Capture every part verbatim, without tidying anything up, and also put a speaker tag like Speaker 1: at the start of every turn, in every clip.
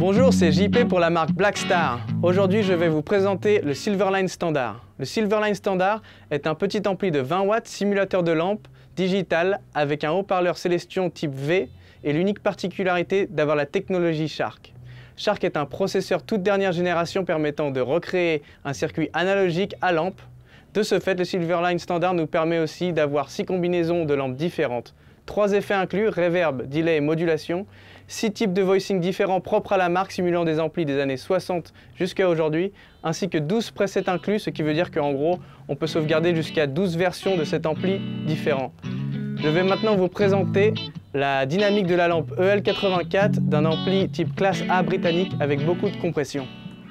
Speaker 1: Bonjour, c'est J P pour la marque Blackstar. Aujourd'hui, je vais vous présenter le Silverline Standard. Le Silverline Standard est un petit ampli de vingt watts, simulateur de lampe, digital, avec un haut-parleur Celestion type V et l'unique particularité d'avoir la technologie Shark. Shark est un processeur toute dernière génération permettant de recréer un circuit analogique à lampe. De ce fait, le Silverline Standard nous permet aussi d'avoir six combinaisons de lampes différentes. Trois effets inclus, reverb, delay et modulation. Six types de voicing différents propres à la marque simulant des amplis des années soixante jusqu'à aujourd'hui, ainsi que douze presets inclus, ce qui veut dire qu'en gros, on peut sauvegarder jusqu'à douze versions de cet ampli différent. Je vais maintenant vous présenter la dynamique de la lampe E L quatre-vingt-quatre d'un ampli type classe A britannique avec beaucoup de compression.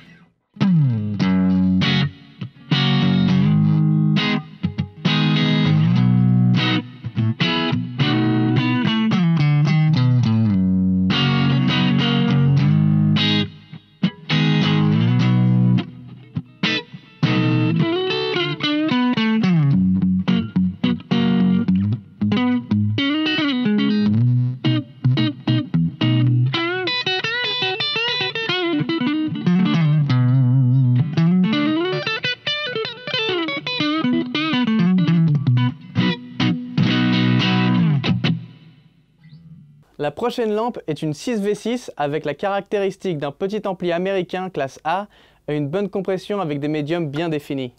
Speaker 1: La prochaine lampe est une six V six avec la caractéristique d'un petit ampli américain classe A et une bonne compression avec des médiums bien définis.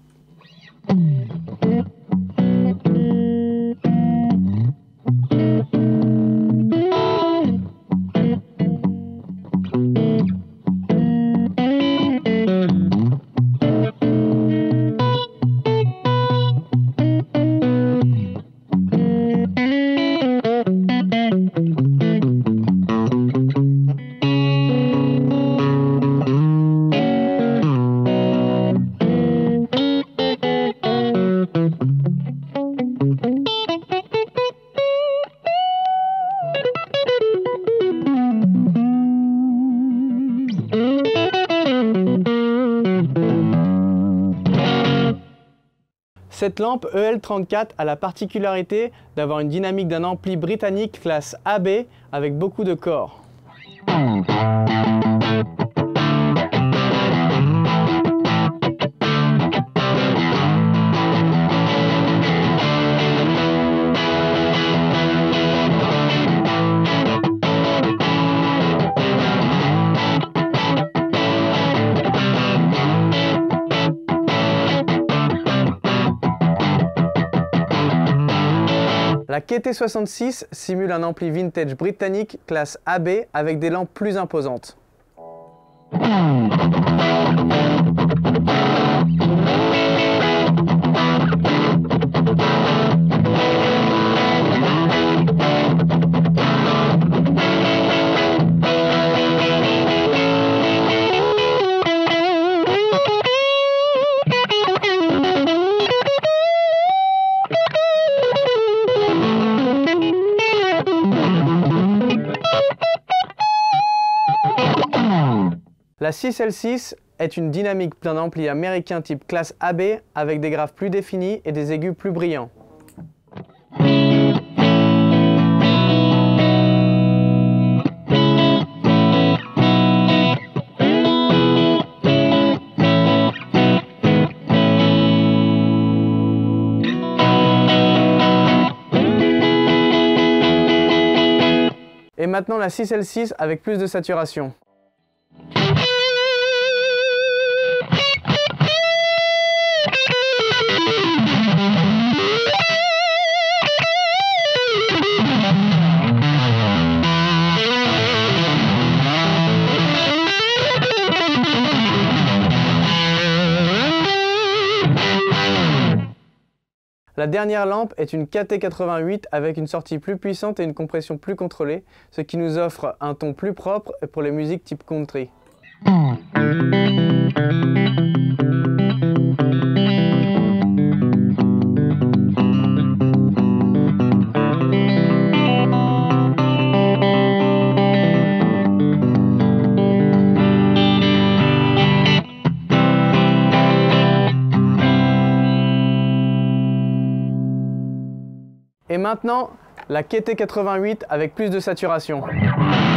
Speaker 1: Cette lampe E L trente-quatre a la particularité d'avoir une dynamique d'un ampli britannique classe A B avec beaucoup de corps. La K T soixante-six simule un ampli vintage britannique classe A B avec des lampes plus imposantes. La six L six est une dynamique d'un ampli américain type classe A B avec des graves plus définis et des aigus plus brillants. Et maintenant la six L six avec plus de saturation. La dernière lampe est une K T quatre-vingt-huit avec une sortie plus puissante et une compression plus contrôlée, ce qui nous offre un ton plus propre pour les musiques type country. Et maintenant, la K T quatre-vingt-huit avec plus de saturation.